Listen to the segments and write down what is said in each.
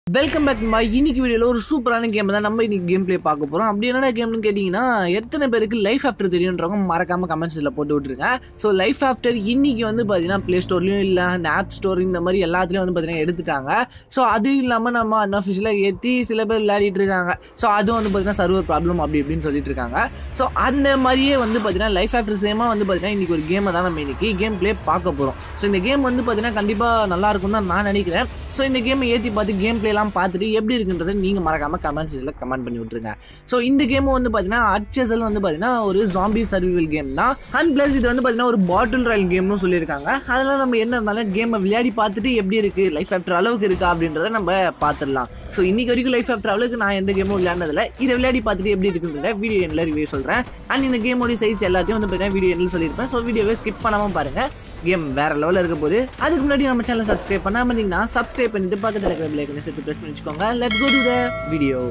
Welcome back my இன்னைக்கு வீடியோவில் ஒரு சூப்பரான கேம் தான் நம்ம இன்னைக்கு கேம் பிளே பார்க்க போகிறோம். அப்படி என்னென்ன கேம்னு கேட்டிங்கன்னா, எத்தனை பேருக்கு லைஃப் ஆஃப்டர் தெரியுன்றவங்க மறக்காமல் கமெண்ட்ஸில் போட்டு விட்ருங்க. ஸோ லைஃப் ஆஃப்டர் இன்னைக்கு வந்து பார்த்தீங்கன்னா ப்ளே ஸ்டோர்லையும் இல்லை ஆப் ஸ்டோர் இந்த மாதிரி எல்லாத்துலேயும் வந்து பார்த்தீங்கன்னா எடுத்துட்டாங்க. ஸோ அது இல்லாமல் நம்ம அன்அஃபிஷியலாக ஏற்றி சில பேர் விளையாடிட்டு இருக்காங்க. ஸோ அதுவும் வந்து பார்த்தீங்கன்னா சர்வர் ப்ராப்ளம் அப்படி இப்படின்னு சொல்லிட்டு இருக்காங்க. ஸோ அந்த மாதிரியே வந்து பார்த்தீங்கன்னா லைஃப் ஆஃப்டர் சேமாக வந்து பார்த்தீங்கன்னா இன்றைக்கி ஒரு கேமை தான் நம்ம இன்றைக்கி கேம் பிளே பார்க்க போகிறோம். ஸோ இந்த கேம் வந்து பார்த்தீங்கன்னா கண்டிப்பாக நல்லாயிருக்கும் தான் நான் நினைக்கிறேன். ஸோ இந்த கேமை ஏற்றி பார்த்து கேம் பிளேலாம் பார்த்துட்டு எப்படி இருக்குன்றதை நீங்கள் மறக்காமல் கமெண்ட்ஸில் கமெண்ட் பண்ணி விட்ருங்க. ஸோ இந்த கேமும் வந்து பார்த்தீங்கன்னா HSL வந்து பார்த்தீங்கன்னா ஒரு ஜாம்பி சர்வைவல் கேம் தான். அண்ட் ப்ளஸ் இது வந்து பார்த்தீங்கன்னா ஒரு பாட்டில் ராயல் கேம்னு சொல்லியிருக்காங்க. அதெல்லாம் நம்ம என்ன இருந்தாலும் கேமை விளையாடி பார்த்துட்டு எப்படி இருக்குது லைஃப் ஆஃப்டர் அளவுக்கு இருக்கா அப்படின்றத நம்ம பார்த்துடலாம். ஸோ இன்றைக்கி வரைக்கும் லைஃப் ஆஃப்டர் அளவுக்கு நான் எந்த கேமும் விளையாடுனதில்லை. இதை விளையாடி பார்த்துட்டு எப்படி இருக்குன்றத வீடியோ எண்ணில் ரிவ்யூ சொல்கிறேன். அண்ட் இந்த கேமோட சைஸ் எல்லாத்தையும் வந்து பார்த்தீங்கன்னா வீடியோ எண்ணில் சொல்லியிருப்பேன். ஸோ வீடியோவை ஸ்கிப் பண்ணாமல் பாருங்கள். கேம் வேற லெவலில் இருக்க போது. அதுக்கு முன்னாடி நம்ம சேனலை சப்ஸ்கிரைப் பண்ணாமல் இருந்தீங்கன்னா சப்ஸ்கிரைப் பண்ணிட்டு பக்கத்தில் இருக்கிற பெல் ஐகானை சேர்த்து பிரஸ் பண்ணி வச்சுக்கோங்க. Let's go to the video.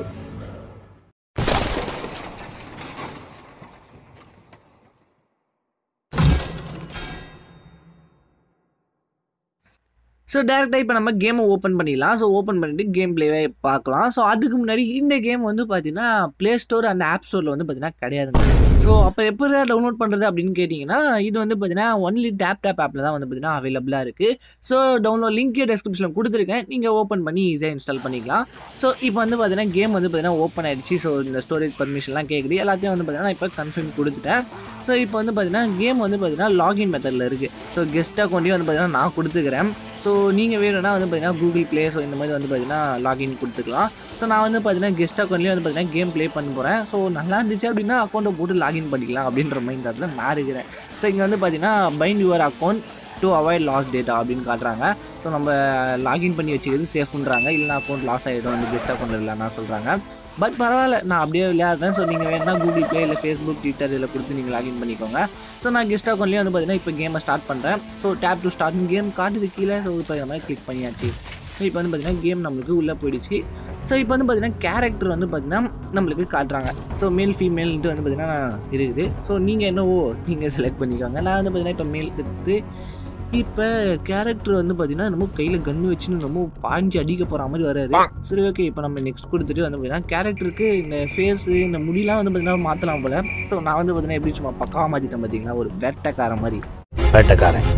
So டேரெக்டாக இப்போ நம்ம கேமை ஓப்பன் பண்ணிடலாம். ஸோ ஓப்பன் பண்ணிவிட்டு கேம் பிளேவே பார்க்கலாம். ஸோ அதுக்கு முன்னாடி இந்த கேம் வந்து பார்த்தீங்கன்னா ப்ளே ஸ்டோர் அண்ட் ஆப் ஸ்டோரில் வந்து பார்த்தீங்கன்னா கிடையாதுங்க. ஸோ அப்போ எப்படி டவுன்லோட் பண்ணுறது அப்படின்னு கேட்டிங்கன்னா, இது வந்து பார்த்தீங்கன்னா ஒன்லி டேப் ஆப்பில் தான் வந்து பார்த்தீங்கன்னா அவைலபிளாக இருக்குது. ஸோ டவுன்லோட் லிங்க் டிஸ்கிரிப்ஷனில் கொடுத்துருக்கேன். நீங்கள் ஓப்பன் பண்ணி ஈஸியாக இன்ஸ்டால் பண்ணிக்கலாம். ஸோ இப்போ வந்து பார்த்தீங்கன்னா கேம் வந்து பார்த்தீங்கன்னா ஓப்பன் ஆகிடுச்சு. ஸோ இந்த ஸ்டோரேஜ் பர்மிஷன்லாம் கேட்குது. எல்லாத்தையும் வந்து பார்த்தீங்கன்னா இப்போ கன்ஃபார்ம் கொடுத்துட்டேன். ஸோ இப்போ வந்து பார்த்தீங்கன்னா கேம் வந்து பார்த்தீங்கன்னா லாகின் மெத்தடில் இருக்குது. ஸோ கெஸ்ட் அக்கௌண்ட்டையும் வந்து பார்த்தீங்கன்னா நான் கொடுத்துக்கிறேன். ஸோ நீங்கள் வேணும்னா வந்து பார்த்தீங்கன்னா கூகுள் ப்ளே ஸோ இந்த மாதிரி வந்து பார்த்தீங்கன்னா லாகின் கொடுத்துக்கலாம். ஸோ நான் வந்து பார்த்தீங்கன்னா கெஸ்ட் அக்கௌண்ட்லேயே வந்து பார்த்தீங்கன்னா கேம் ப்ளே பண்ண போகிறேன். ஸோ நல்லா இருந்துச்சு அப்படின்னா அக்கௌண்ட்டை போட்டு லாகின் பண்ணிக்கலாம் அப்படின்ற மைண்ட் தாட்டில் நான் இருக்கிறேன். ஸோ இங்கே வந்து பார்த்தீங்கன்னா find your account to avoid loss data அப்படின்னு காட்டுறாங்க. ஸோ நம்ம லாகின் பண்ணி வச்சுக்கிறது சேஃப்ன்றாங்க. இல்லைனா அக்கௌண்ட் லாஸ் ஆகிடும் வந்து கெஸ்ட் அக்கௌண்ட் இல்லைன்னா சொல்கிறாங்க. பட் பரவாயில்ல, நான் அப்படியே விளையாடுறேன். ஸோ நீங்கள் வேணுன்னா கூகுள் ப்ளே இல்லை ஃபேஸ்புக் ட்விட்டர் இதில் கொடுத்து நீங்கள் லாகின் பண்ணிக்கோங்க. ஸோ நான் கெஸ்ட் அக்கௌண்ட்லேயே வந்து பார்த்தீங்கன்னா இப்போ கேமை ஸ்டார்ட் பண்ணுறேன். So tap to start game காட்டுது கீழே. ஸோ இப்போ இந்த மாதிரி கிளிக் பண்ணியாச்சு. ஸோ இப்போ வந்து பார்த்தீங்கன்னா கேம் நம்மளுக்கு உள்ளே போயிடுச்சு. ஸோ இப்போ வந்து பார்த்தீங்கன்னா கேரக்டர் வந்து பார்த்தீங்கன்னா நம்மளுக்கு காட்டுறாங்க. ஸோ மேல் ஃபீமேல்ன்ட்டு வந்து பார்த்தீங்கன்னா இருக்குது. ஸோ நீங்கள் என்னவோ நீங்கள் செலக்ட் பண்ணிக்கோங்க. நான் வந்து பார்த்தீங்கன்னா இப்போ மேல் எடுத்து இப்போ கேரக்டர் வந்து பார்த்தீங்கன்னா நம்ம கையில் கன்று வச்சுன்னு ரொம்ப பாஞ்சு அடிக்க போகிற மாதிரி வராது. சரி ஓகே, இப்போ நம்ம நெக்ஸ்ட் கொடுத்துட்டு வந்து பார்த்தீங்கன்னா கேரக்டருக்கு இந்த ஃபேஸு இந்த முடியெலாம் வந்து பார்த்தீங்கன்னா மாற்றலாம் போல். ஸோ நான் வந்து பார்த்தீங்கன்னா எப்படி சும்மா பக்காவாக மாற்றிட்டேன் பார்த்தீங்கன்னா ஒரு வேட்டைக்காரன் மாதிரி. வேட்டைக்காரன்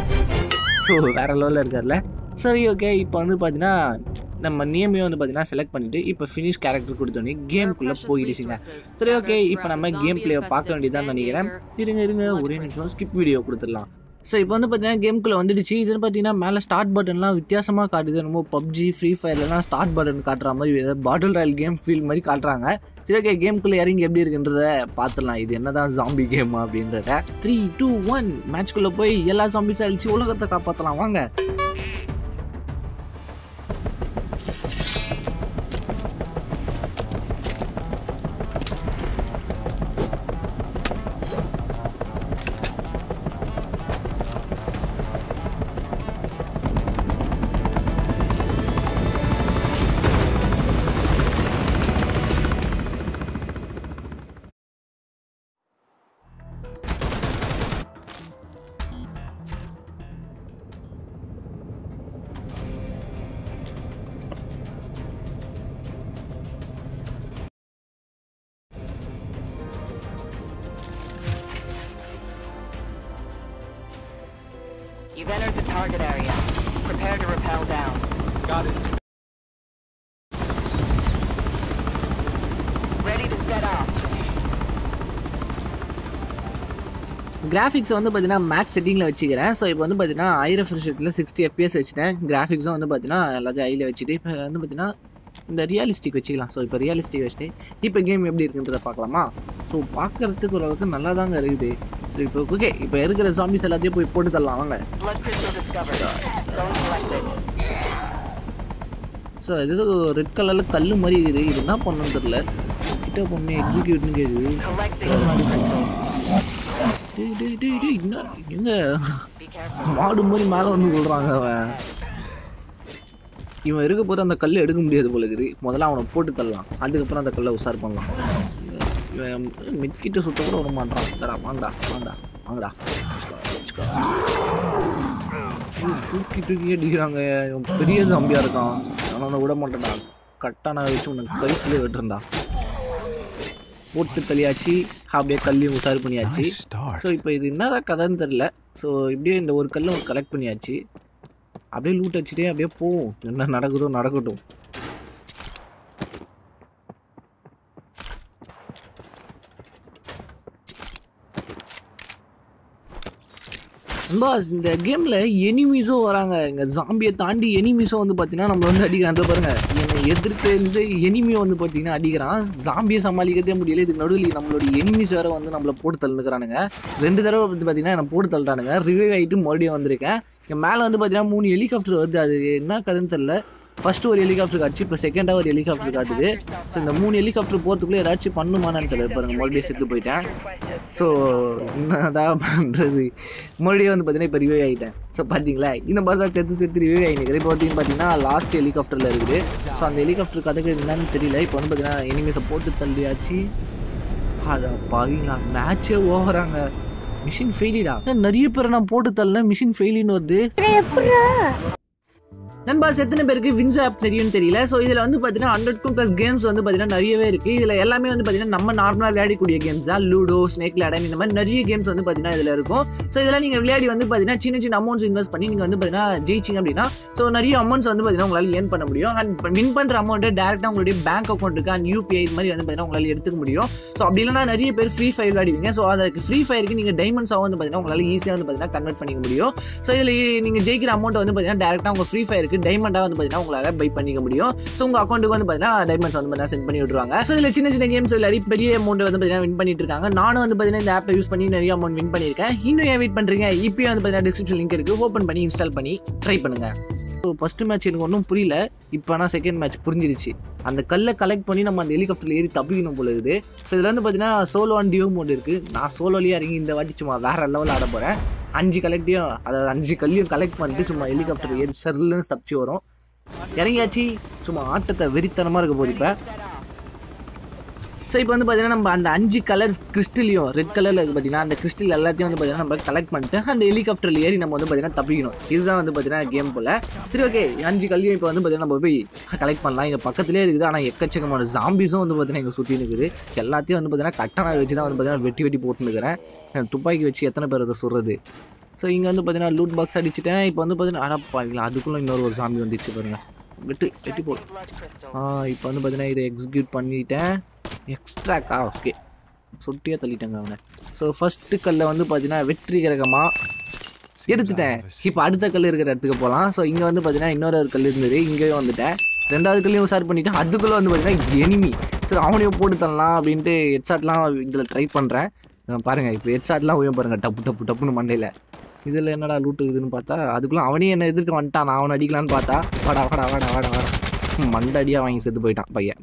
ஸோ வேறு லெவலில் இருக்கார்ல. சரி ஓகே, இப்போ வந்து பார்த்தீங்கன்னா நம்ம நேமையும் வந்து பார்த்தீங்கன்னா செலக்ட் பண்ணிவிட்டு இப்போ ஃபினிஷ் கேரக்டர் கொடுத்தோன்னே கேமுக்குள்ளே போயிடுச்சுங்க. சரி ஓகே, இப்போ நம்ம கேம் பிளேயை பார்க்க வேண்டியதான் நினைக்கிறேன். இருங்க ஒரே நிமிஷம் ஸ்கிப் வீடியோ கொடுத்துடலாம். ஸோ இப்போ வந்து பார்த்தீங்கன்னா கேமுக்குள்ளே வந்துடுச்சு. இதுன்னு பார்த்தீங்கன்னா மேலே ஸ்டார்ட் பட்டன்லாம் வித்தியாசமாக காட்டுது. நம்ம பப்ஜி ஃப்ரீ ஃபயர்லாம் ஸ்டார்ட் பட்டன் காட்டுற மாதிரி பாட்டில் ராயல் கேம் ஃபீல் மாதிரி காட்டுறாங்க. சரி ஓகே, கேமுக்குள்ளே இறங்கி எப்படி இருக்குன்றத பார்த்துடலாம். இது என்ன தான் ஜாம்பி கேமா அப்படின்றத. 3, 2, 1 மேட்ச்குள்ளே போய் எல்லா ஜாம்பிஸும் அழிச்சு உலகத்தை காப்பாற்றலாம் வாங்க. You've entered the target area. Prepare to rappel down. Got it. Ready to set off. கிராஃபிக்ஸை வந்து பார்த்தீங்கன்னா மேக்ஸ் செட்டிங்கில் வச்சுக்கிறேன். ஸோ இப்போ வந்து பார்த்தீங்கன்னா ஹை ரெஃப்ரெஷ்ரேட்டில் 60 FPS வச்சுட்டேன். கிராஃபிக்ஸும் வந்து பார்த்தீங்கன்னா எல்லாத்தையும் ஹையில் வச்சுட்டு இப்போ வந்து பார்த்தீங்கன்னா இந்த ரியாலிஸ்டிக் வச்சுக்கலாம். ஸோ இப்போ ரியாலிஸ்டிக் வச்சுட்டு இப்போ கேம் எப்படி இருக்குன்றதை பார்க்கலாமா. ஸோ பார்க்குறதுக்கு ஓரளவுக்கு நல்லா தாங்க இருக்குது. சரி இப்போ ஓகே, இப்போ இருக்கிற ஜாம்பிஸ் எல்லாத்தையும் போய் போட்டு தரலாம் வாங்க. ஸோ இது ரெட் கலரில் கல் மாதிரி இருக்குது. இது என்ன பண்ணணும்னு தெரில. கிட்ட பொண்ணு எக்ஸிக்யூட்னு கேட்குது. என்ன எங்க மாடு மாதிரி மேலே வந்து விடுறாங்க. இவன் இருக்க போது அந்த கல் எடுக்க முடியாது போல இருக்குது. முதல்ல அவனை போட்டு தரலாம், அதுக்கப்புறம் அந்த கல்லை உசார் பண்ணலாம். இவன் மிட்கிட்ட சுத்த கூட விட மாட்டான். வாங்கடா வாங்கடா தூக்கி அடிக்கிறாங்க. பெரிய ஜாம்பியாக இருக்கான். ஆனால் விட மாட்டேன்டா. கட்டான வச்சு உனக்கு கழுத்துல விட்டுருந்தா. போட்டு தள்ளியாச்சு, அப்படியே கல்லையும் உஷார் பண்ணியாச்சு. ஸோ இப்போ இது என்னதான் கதைன்னு தெரில. ஸோ இப்படியே இந்த ஒரு கல்லை கலெக்ட் பண்ணியாச்சு. அப்படியே லூட் அடிச்சுட்டே அப்படியே போவோம். என்ன நடக்குதோ நடக்கட்டும். பாஸ் இந்த கேமில் எனிமீஸும் வராங்க. இங்கே ஜாம்பியை தாண்டி எனிமீஸும் வந்து பார்த்தீங்கன்னா நம்மளை வந்து அடிக்கிறான். அந்த பாருங்க, என்னை எதிர்த்து இருந்து எனிமியை வந்து பார்த்தீங்கன்னா அடிக்கிறான். ஜாம்பியை சமாளிக்கிறதே முடியல. இதுக்கு நடுவில் நம்மளுடைய எனிமீஸ் வேறு வந்து நம்மளை போட்டு தள்ளுக்கிறானுங்க. 2 தடவை வந்து பார்த்தீங்கன்னா என்னை போட்டு தள்ளுறானுங்க. ரிவைவ் ஆகிட்டு மறுபடியும் வந்திருக்கேன். இங்கே மேலே வந்து பார்த்தீங்கன்னா 3 ஹெலிகாப்டர் வருது. அது என்ன கதைன்னு தெரில. ஃபஸ்ட்டு ஒரு ஹெலிகாப்டர் காட்டுச்சு, இப்போ செகண்டாக ஒரு ஹெலிகாப்டர் காட்டுது. ஸோ இந்த 3 ஹெலிகாப்டர் போகிறதுக்குள்ளே ஏதாச்சும் பண்ணுமானான்னு தெரியல. பாருங்கள், மறுபடியும் செத்து போயிட்டேன். ஸோ என்னதான் பண்ணுறது, மறுபடியும் வந்து பார்த்தீங்கன்னா இப்போ ரிவைவ் ஆகிட்டேன். ஸோ பார்த்தீங்களா, இந்த மாதிரி தான் செத்து ரிவைவ் ஆகினுக்குது. இப்போ பார்த்தீங்கன்னா லாஸ்ட் ஹெலிகாப்டரில் இருக்குது. ஸோ அந்த ஹெலிகாப்டர் கதைக்கு என்னன்னு தெரியல. இப்போ வந்து பார்த்தீங்கன்னா எனிமீஸை போட்டு தள்ளியாச்சு. பாவீங்களா, மேட்சே ஓவராங்க. மிஷின் ஃபெயிலிடா. நிறைய பேரை நான் போட்டு தள்ளேன், மிஷின் ஃபெயிலின்னு வருது. நண்பாஸ் எத்தனை பேருக்கு வின்சோ ஆப் தெரியும்னு தெரியல. ஸோ இதில் வந்து பார்த்தீங்கன்னா 100+ கேம்ஸ் வந்து பார்த்தீங்கன்னா நிறையவே இருக்குது. இதில் எல்லாமே வந்து பார்த்தீங்கன்னா நம்ம நார்மலாக விளையாடக்கூடிய கேம்ஸ் தான். லூடோ, ஸ்னேக் லேடன், இந்த மாதிரி நிறைய கேம்ஸ் வந்து பார்த்தீங்கன்னா இதில் இருக்கும். ஸோ இதெல்லாம் நீங்கள் விளையாடி வந்து பார்த்தீங்கன்னா சின்ன அமௌண்ட்ஸ் இன்வெஸ்ட் பண்ணி நீங்கள் வந்து பார்த்தீங்கன்னா ஜெயிச்சிங்க அப்படின்னா ஸோ நிறைய அமௌண்ட்ஸ் வந்து பார்த்தீங்கன்னா உங்களால் ஏர்ன் பண்ண முடியும். அண்ட் வின் பண்ணுற அமௌண்ட்டை டேரெக்டாக உங்களுடைய பேங்க் அக்கௌண்ட்டுக்கு அண்ட் யூபிஐ இது மாதிரி வந்து பார்த்தீங்கன்னா உங்களால் எடுத்துக்க முடியும். ஸோ அப்படி இல்லைனா நிறைய பேர் ஃப்ரீ ஃபயர் விளையாடுவீங்க. ஸோ அதுக்கு ஃப்ரீ ஃபயருக்கு நீங்கள் டைமண்ட்ஸாக வந்து பார்த்தீங்கன்னா உங்களால் ஈஸியாக வந்து பார்த்தீங்கன்னா கன்வெர்ட் பண்ணிக்க முடியும். ஸோ இதில் நீங்கள் ஜெயிக்கிற அமௌண்ட்டை வந்து பார்த்தீங்கன்னா டேரெக்டாக உங்கள் ஃப்ரீ ஃபயருக்கு டைமண்டாக வந்து பார்த்தீங்கன்னா உங்களால பை பண்ணிக்க முடியும். சோ உங்க அக்கவுண்ட்க்கு வந்து பாத்தீங்கன்னா டைமண்ட்ஸ் வந்து பாத்தீங்கன்னா சென்ட் பண்ணி விட்டுருவாங்க. சோ இதுல சின்ன கேம்ஸ் விளையாடி பெரிய அமௌண்ட் வந்து பாத்தீங்கன்னா வின் பண்ணிட்டு இருக்காங்க. நானும் வந்து பாத்தீங்கன்னா இந்த ஆப்பை யூஸ் பண்ணி நிறைய அமௌண்ட் வின் பண்ணிருக்கேன். இன்னும் ஏன் வெயிட் பண்றீங்க? இப்பயே வந்து பாத்தீங்கன்னா டிஸ்கிரிப்ஷன் லிங்க் இருக்கு, ஓபன் பண்ணி இன்ஸ்டால் பண்ணி ட்ரை பண்ணுங்க. ஃபர்ஸ்ட் மேட்ச் எனக்கு ஒன்றும் புரியல. இப்போ ஆனால் செகண்ட் மேட்ச் புரிஞ்சிருச்சு. அந்த கல்லை கலெக்ட் பண்ணி நம்ம அந்த ஹெலிகாப்டரில் ஏறி தப்பிக்கணும் போல இருக்குது. ஸோ இதில் வந்து பார்த்தீங்கன்னா சோலோ அண்ட் டியோ மோட் இருக்குது. நான் சோலோலேயே இறங்கி இந்த வாட்டி சும்மா வேறு லெவலில் ஆட போகிறேன். 5 கலெக்டையும், அதாவது 5 கல்லையும் கலெக்ட் பண்ணிட்டு சும்மா ஹெலிகாப்டர் ஏறி சர்லுன்னு தப்பிச்சு வரும். இறங்கியாச்சு. சும்மா ஆட்டத்தை வெறித்தனமாக இருக்க போகுது இப்போ. ஸோ இப்போ வந்து பார்த்தீங்கன்னா நம்ம அந்த 5 கலர் கிறிஸ்டலையும், ரெட் கலரில் இருக்குது பார்த்தீங்கன்னா, அந்த கிறிஸ்டல் எல்லாத்தையும் வந்து பார்த்தீங்கன்னா நம்ம கலெக்ட் பண்ணிட்டு அந்த ஹெலிகாப்டரில் ஏறி நம்ம வந்து பார்த்தீங்கன்னா தப்பிக்கணும். இதுதான் வந்து பார்த்தீங்கன்னா கேம் போல். சரி, ஓகே, 5 கல்லையும் இப்போ வந்து பார்த்தீங்கன்னா நம்ம போய் கலெக்ட் பண்ணலாம். இங்கே பக்கத்துலேயே இருக்குது. ஆனால் எக்கச்சக்கமான ஜாம்பிஸும் வந்து பார்த்தீங்கன்னா இங்கே சுற்றி இருக்குது. எல்லாத்தையும் வந்து பார்த்தீங்கன்னா கட்டான வச்சு தான் வந்து பார்த்தீங்கன்னா வெட்டி போட்டுருக்கிறேன். துப்பாக்கி வச்சு எத்தனை பேர் அதை சொல்கிறது. ஸோ இங்கே வந்து பார்த்தீங்கன்னா லூட் பாக்ஸ் அடிச்சுட்டேன். இப்போ வந்து பார்த்தீங்கன்னா அடப்பாங்களா, அதுக்குள்ளே இன்னொரு ஜாம்பி வந்துச்சு பாருங்க. வெட்டி போடு. இப்போ வந்து பார்த்தீங்கன்னா இதை எக்ஸிக்யூட் பண்ணிட்டேன். எக்ஸ்ட்ராக்கா, ஓகே, சுட்டியாக தள்ளிட்டேங்க அவனை. ஸோ ஃபஸ்ட்டு கல்லை வந்து பார்த்தீங்கன்னா வெற்றிகரமாக எடுத்துட்டேன். இப்போ அடுத்த கல் இருக்கிற இடத்துக்கு போகலாம். ஸோ இங்கே வந்து பார்த்தீங்கன்னா இன்னொரு கல் இருந்தது, இங்கேயும் வந்துட்டேன். 2வது கல்லையும் உஷார் பண்ணிவிட்டேன். அதுக்குள்ளே வந்து பார்த்தீங்கன்னா எனிமி. ஸோ அவனையும் போட்டு தரலாம் அப்படின்ட்டு ஹெட்ஷாட்லாம் இதில் ட்ரை பண்ணுறேன். பாருங்கள், இப்போ ஹெட்ஷாட்லாம் உயரம் பாருங்கள், டப்புன்னு மண்டையில். இதில் என்னடா லூட்டு இதுன்னு பார்த்தா அதுக்குள்ளே அவனே என்ன எதிர்க்க வந்துட்டான். நான் அவனை அடிக்கலான்னு பார்த்தா வாடா மண்டை அடியாக வாங்கி செத்து போயிட்டான் பையன்.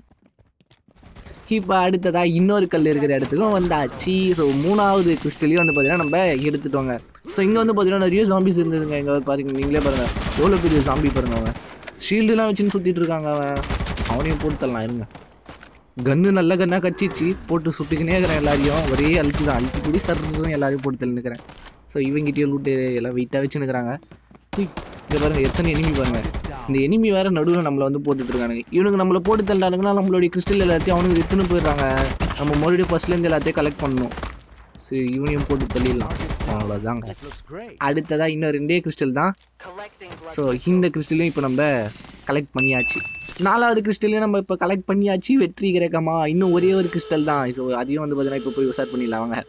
இப்போ அடுத்ததாக இன்னொரு கல் இருக்கிற இடத்துக்கும் வந்தாச்சு. ஸோ 3வது கிறிஸ்டலையும் வந்து பார்த்தீங்கன்னா நம்ம எடுத்துட்டோங்க. ஸோ இங்கே வந்து பார்த்தீங்கன்னா நிறைய ஜாம்பிஸ் இருந்ததுங்க. இங்கே பாருங்க, நீங்களே பாருங்கள் எவ்வளோ பெரிய ஜாம்பி பாருங்க. அவன் ஷீல்டுலாம் வச்சுன்னு சுற்றிட்டு இருக்காங்க. அவனையும் போட்டு தரலாம் இருங்க. கன்று நல்ல கன்னாக கச்சிச்சு போட்டு சுட்டுக்கினே இருக்கிறேன். எல்லாரையும் ஒரே அழிச்சு கூடி சர்றதும் எல்லாரையும் போட்டு தள்ளினுக்கிறேன். ஸோ இவங்கிட்டே லூட்டு எல்லாம் வெயிட்டாக வச்சுன்னுக்குறாங்க. இங்கே பாருங்கள் எத்தனை எனிமி பாருங்கள். இந்த எனிமி வேறு நடுவில் நம்மளை வந்து போட்டுட்டு இருக்கானுங்க. இவனுக்கு நம்மளை போட்டு தள்ளானுங்கன்னா நம்மளுடைய கிறிஸ்டல் எல்லாத்தையும் அவனுக்கு எடுத்துன்னு போயிடுறாங்க. நம்ம மறுபடியும் ஃபர்ஸ்ட்லேருந்து எல்லாத்தையும் கலெக்ட் பண்ணணும். ஸோ இவனையும் போட்டு தள்ளிடலாம். அவ்வளோதாங்க. அடுத்ததாக இன்னும் 2 கிறிஸ்டல் தான். ஸோ இந்த கிறிஸ்டலையும் இப்போ நம்ம கலெக்ட் பண்ணியாச்சு. 4வது கிறிஸ்டலையும் நம்ம இப்போ கலெக்ட் பண்ணியாச்சு வெற்றிகரமாக. இன்னும் ஒரே ஒரு கிறிஸ்டல் தான். ஸோ அதையும் வந்து பார்த்தீங்கன்னா இப்போ போய் உஷார் பண்ணிடலாம் வாங்க.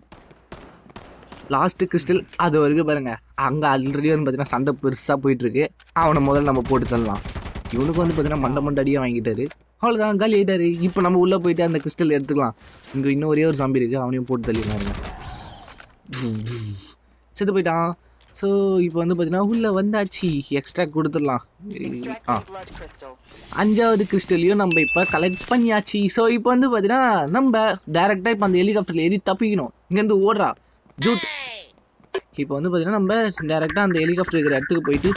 லாஸ்ட்டு கிறிஸ்டல் அது வரைக்கும் பாருங்கள். அங்கே ஆல்ரெடி வந்து பார்த்தீங்கன்னா சண்டை பெருசாக போயிட்டுருக்கு. அவனை முதல்ல நம்ம போட்டு தரலாம். இவனுக்கு வந்து பார்த்தீங்கன்னா மண்டை அடியாக வாங்கிட்டாரு. அவ்வளோதான், காலி ஆகிட்டாரு. இப்போ நம்ம உள்ளே போயிட்டு அந்த கிறிஸ்டல் எடுத்துக்கலாம். இங்கே இன்னும் ஒரே ஒரு ஜாம்பி இருக்குது, அவனையும் போட்டு தள்ளிடலாங்க. செத்து போயிட்டான். ஸோ இப்போ வந்து பார்த்தீங்கன்னா உள்ளே வந்தாச்சு. எக்ஸ்ட்ரா கொடுத்துடலாம். 5வது கிறிஸ்டலையும் நம்ம இப்போ கலெக்ட் பண்ணியாச்சு. ஸோ இப்போ வந்து பார்த்தீங்கன்னா நம்ம டேரெக்டாக இப்போ அந்த ஹெலிகாப்டரில் ஏறி தப்பிக்கணும். இங்கேருந்து ஓடுறா ஜூட். இப்போ வந்து பார்த்தீங்கன்னா நம்ம டேரெக்டாக அந்த ஹெலிகாப்டர் இருக்கிற இடத்துக்கு போயிட்டு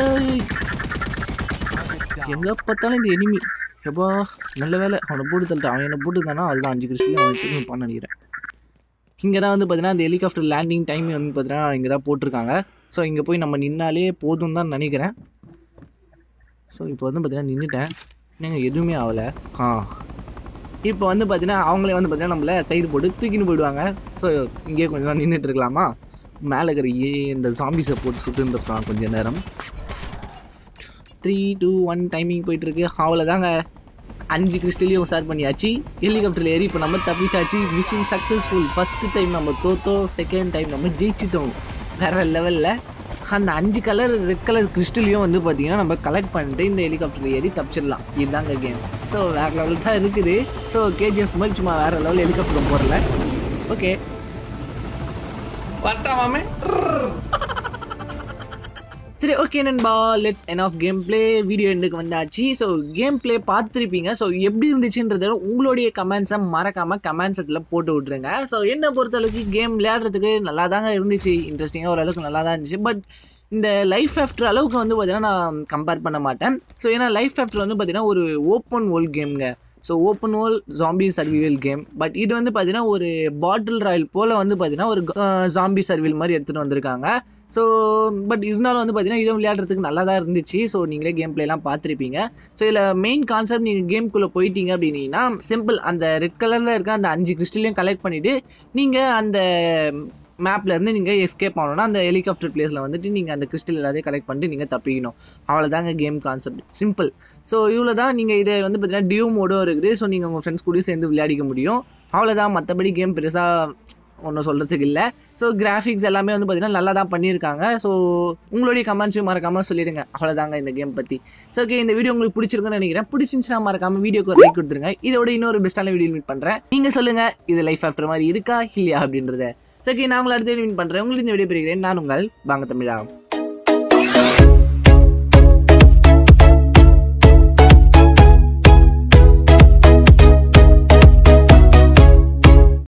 எங்கே பார்த்தாலும் இந்த எனிமி. எப்போ நல்ல வேலை அவனை போட்டு தள்ளிட்டான். அவன் என்னை போட்டு தானா அதுதான் 5 கிறிஸ்டலையும் அவனை திரும்பி பண்ண நினைக்கிறேன். இங்கே தான் வந்து பார்த்தீங்கன்னா அந்த ஹெலிகாப்டர் லேண்டிங் டைம் வந்து பார்த்தீங்கன்னா இங்கே தான் போட்டிருக்காங்க. ஸோ இங்கே போய் நம்ம நின்னாலே போதும் தான் நினைக்கிறேன். ஸோ இப்போ வந்து பார்த்தீங்கன்னா நின்றுட்டேன். நீங்கள் எதுவுமே ஆகலை. இப்போ வந்து பார்த்தீங்கன்னா அவங்களே வந்து பார்த்தீங்கன்னா நம்மளை கயிறு போட்டு தூக்கின்னு போயிடுவாங்க. ஸோ இங்கேயே கொஞ்சம் நேரம் நின்றுட்டு இருக்கலாமா? மேலே இருக்கிற இந்த ஜாம்பிஸை போட்டு சுட்டுன்னு இருக்கான் கொஞ்சம் நேரம். 3, 2, 1 டைமிங் போயிட்டுருக்கு. அவ்வளோதாங்க, 5 கிறிஸ்டலையும் ஷேர் பண்ணியாச்சு. ஹெலிகாப்டரில் ஏறி இப்போ நம்ம தப்பிச்சாச்சு. Mission successful. ஃபஸ்ட்டு டைம் நம்ம தோத்தோம், செகண்ட் டைம் நம்ம ஜெயிச்சிட்டோம். வேறு லெவலில் அந்த 5 கலர் ரெட் கலர் கிறிஸ்டலையும் வந்து பார்த்தீங்கன்னா நம்ம கலெக்ட் பண்ணிட்டு இந்த ஹெலிகாப்டரில் ஏறி தப்பிச்சிடலாம். இதுதாங்க கேம். ஸோ வேறு லெவல் தான் இருக்குது. ஸோ கேஜிஎஃப் மாதிரி சும்மா வேறு லெவல் ஹெலிகாப்டர் போடல. ஓகே வரட்டாமே. சரி, ஓகே நண்பா, let's end of game play. Video எண்டுக்கு வந்தாச்சு. ஸோ கேம் பிளே பார்த்துருப்பீங்க. ஸோ எப்படி இருந்துச்சுன்றத உங்களுடைய கமெண்ட்ஸை மறக்காமல் கமெண்ட் செக்ஷனில் போட்டு விட்ருங்க. ஸோ என்னை பொறுத்தளவுக்கு கேம் விளையாடுறதுக்கு நல்லா தாங்க இருந்துச்சு. இன்ட்ரெஸ்டிங்காக ஓரளவுக்கு நல்லா தான் இருந்துச்சு. பட் இந்த லைஃப் ஆஃப்டர் அளவுக்கு வந்து பார்த்தீங்கன்னா நான் கம்பேர் பண்ண மாட்டேன். ஸோ ஏன்னா லைஃப் ஆஃப்டர் வந்து பார்த்தீங்கன்னா ஒரு ஓப்பன் வேர்ல்ட் கேமுங்க. So open world zombie survival game. But இது வந்து பார்த்தீங்கன்னா ஒரு பாட்டில் ராயல் போல் வந்து பார்த்தீங்கன்னா ஒரு ஜாம்பி சர்வைவல் மாதிரி எடுத்துகிட்டு வந்திருக்காங்க. ஸோ பட் இருந்தாலும் வந்து பார்த்தீங்கன்னா இதுவும் விளையாடுறதுக்கு நல்லா தான் இருந்துச்சு. ஸோ நீங்களே கேம் பிளேலாம் பார்த்துருப்பீங்க. ஸோ இதில் மெயின் கான்செப்ட் நீங்கள் கேம்குள்ளே போயிட்டீங்க அப்படின்னா சிம்பிள், அந்த ரெட் கலரில் இருக்க அந்த 5 கிறிஸ்டலையும் கலெக்ட் பண்ணிவிட்டு நீங்கள் அந்த மேப்லேருந்து நீங்கள் எஸ்கேப் ஆகணும்னா அந்த ஹெலிகாப்டர் பிளேஸில் வந்துட்டு நீங்கள் அந்த கிறிஸ்டல் எல்லாத்தையும் கலெக்ட் பண்ணிட்டு நீங்கள் தப்பிக்கணும். அவ்வளோதாங்க கேம் கான்செப்ட், சிம்பிள். ஸோ இவ்வளோ தான். நீங்கள் இதை வந்து பார்த்தீங்கன்னா டியூ மோடும் இருக்குது. ஸோ நீங்கள் உங்கள் ஃப்ரெண்ட்ஸ் கூட சேர்ந்து விளையாடிக்க முடியும். அவ்வளோதான், மற்றபடி கேம் பெருசாக ஒன்றும் சொல்கிறதுக்கு இல்லை. ஸோ கிராஃபிக்ஸ் எல்லாமே வந்து பார்த்தீங்கன்னா நல்லா தான் பண்ணியிருக்காங்க. ஸோ உங்களுடைய கமெண்ட்ஸையும் மறக்காமல் சொல்லிடுங்க. அவ்வளோதாங்க இந்த கேம் பற்றி. ஸோ ஓகே, இந்த வீடியோ உங்களுக்கு பிடிச்சிருக்குன்னு நினைக்கிறேன். பிடிச்சிருந்துச்சுன்னா மறக்காமல் வீடியோக்கு ஒரு லைக் கொடுத்துருங்க. இதோட இன்னொரு பெஸ்ட்டான வீடியோ மீட் பண்ணுறேன். நீங்கள் சொல்லுங்கள் இது லைஃப் ஆஃப்டர் மாதிரி இருக்கா இல்லையா அப்படின்றத. ஸோ ஓகே, நான் உங்களை அடுத்த வீடியோ மீட் பண்ணுறேன். உங்களுக்கு இந்த வீடியோ பிரிக்கிறேன். நான் உங்கள் வாங்க தமிழா.